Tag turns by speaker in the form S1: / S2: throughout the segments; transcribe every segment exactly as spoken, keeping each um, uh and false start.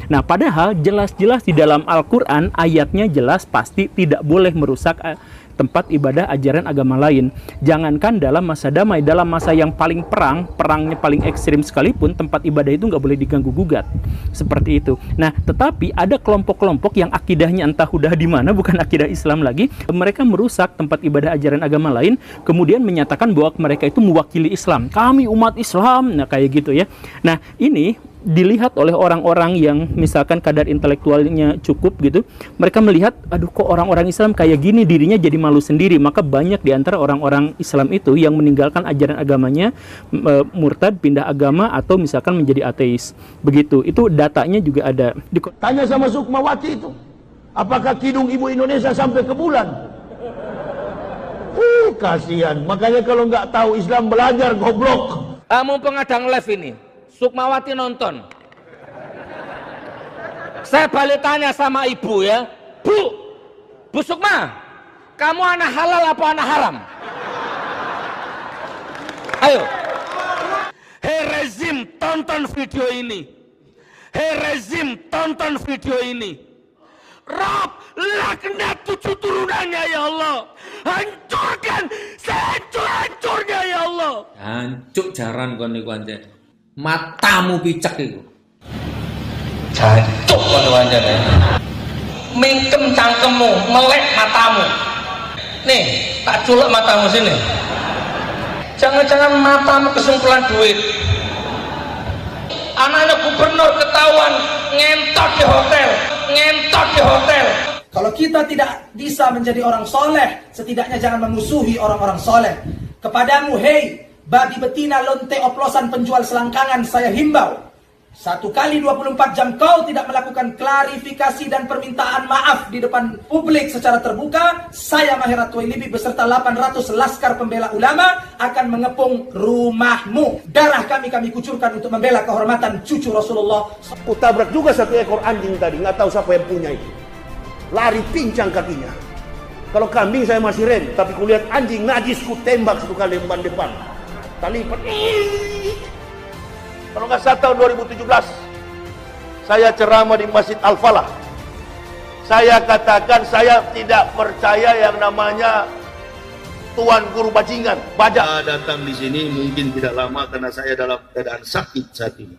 S1: Nah, padahal jelas-jelas di dalam Al-Quran ayatnya jelas pasti tidak boleh merusak tempat ibadah ajaran agama lain. Jangankan dalam masa damai, dalam masa yang paling perang, perangnya paling ekstrim sekalipun, tempat ibadah itu nggak boleh diganggu-gugat. Seperti itu. Nah, tetapi ada kelompok-kelompok yang akidahnya entah udah di mana, bukan akidah Islam lagi. Mereka merusak tempat ibadah ajaran agama lain, kemudian menyatakan bahwa mereka itu mewakili Islam. Kami umat Islam, nah kayak gitu ya. Nah, ini dilihat oleh orang-orang yang misalkan kadar intelektualnya cukup gitu, mereka melihat, aduh kok orang-orang Islam kayak gini, dirinya jadi malu sendiri. Maka banyak di antara orang-orang Islam itu yang meninggalkan ajaran agamanya, e, murtad, pindah agama, atau misalkan menjadi ateis. Begitu, itu datanya juga ada.
S2: Tanya sama Sukmawati itu, apakah kidung ibu Indonesia sampai ke bulan? Uh, kasihan. Makanya kalau nggak tahu Islam, belajar, goblok.
S3: Ah, mumpung ada live ini, Sukmawati nonton. Saya balik tanya sama ibu ya, Bu, Bu Sukma, kamu anak halal apa anak haram? Ayo. Hei rezim, tonton video ini. Hei rezim, tonton video ini. Rob, laknat tujuh turunannya ya Allah. Hancurkan sehancur-hancurnya ya Allah.
S4: Hancur jaran kon niku anjek. Matamu picek iku.
S3: Jancuk kono anjene. Mingkem cangkemmu, melek matamu. Nih, tak culek matamu sini. Jangan-jangan matamu kesumpulan duit. Anak-anak gubernur ketahuan ngentot di hotel, ngentot di hotel.
S5: Kalau kita tidak bisa menjadi orang soleh, setidaknya jangan memusuhi orang-orang soleh. Kepadamu, hei babi betina lonte oplosan penjual selangkangan, saya himbau, satu kali dua puluh empat jam kau tidak melakukan klarifikasi dan permintaan maaf di depan publik secara terbuka, saya Maher At-Twailibi beserta delapan ratus laskar pembela ulama akan mengepung rumahmu. Darah kami kami kucurkan untuk membela kehormatan cucu Rasulullah.
S2: Kutabrak juga satu ekor anjing tadi, nggak tahu siapa yang punya itu. Lari pincang kakinya. Kalau kambing saya masih rem, tapi kulihat anjing najis ku tembak satu kali ban depan. Tali lipat. Kalau nggak salah tahun dua ribu tujuh belas, saya ceramah di Masjid Al-Falah. Saya katakan saya tidak percaya yang namanya tuan guru bajingan, bajak.
S6: Saya datang di sini mungkin tidak lama karena saya dalam keadaan sakit saat ini.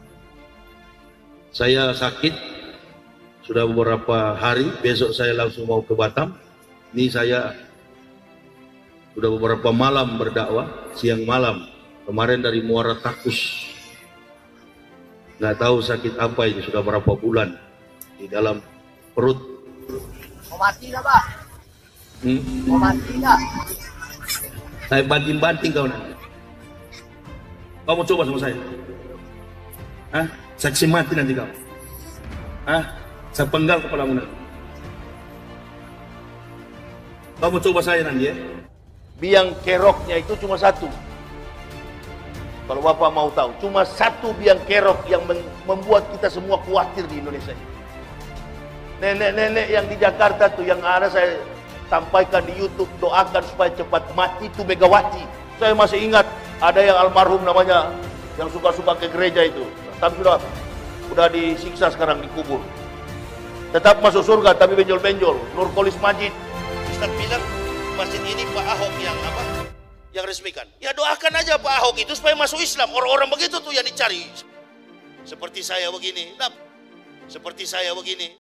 S6: Saya sakit sudah beberapa hari, besok saya langsung mau ke Batam. Ini saya sudah beberapa malam berdakwah, siang malam. Kemarin dari Muara Takus. Nggak tahu sakit apa ini, sudah berapa bulan di dalam perut.
S7: Mau mati nggak, Pak?
S6: Hmm?
S7: Mau mati nggak?
S6: Saya banting-banting kau nanti. Kau mau coba sama saya? Hah? Saksi mati nanti kau. Hah? Saya penggal kepalamu nanti. Kau mau coba saya nanti ya?
S2: Biang keroknya itu cuma satu. Kalau Bapak mau tahu, cuma satu biang kerok yang membuat kita semua khawatir di Indonesia. Nenek-nenek yang di Jakarta tuh, yang ada saya sampaikan di YouTube, doakan supaya cepat mati, itu Megawati. Saya masih ingat ada yang almarhum namanya, yang suka-suka ke gereja itu, tapi sudah sudah disiksa sekarang, dikubur. Tetap masuk surga tapi benjol-benjol. Nurkolis Majid. Ustaz bilang masjid ini Pak Ahok yang apa? Yang resmikan. Ya doakan aja Pak Ahok itu supaya masuk Islam. Orang-orang begitu tuh yang dicari. Seperti saya begini. Seperti saya begini.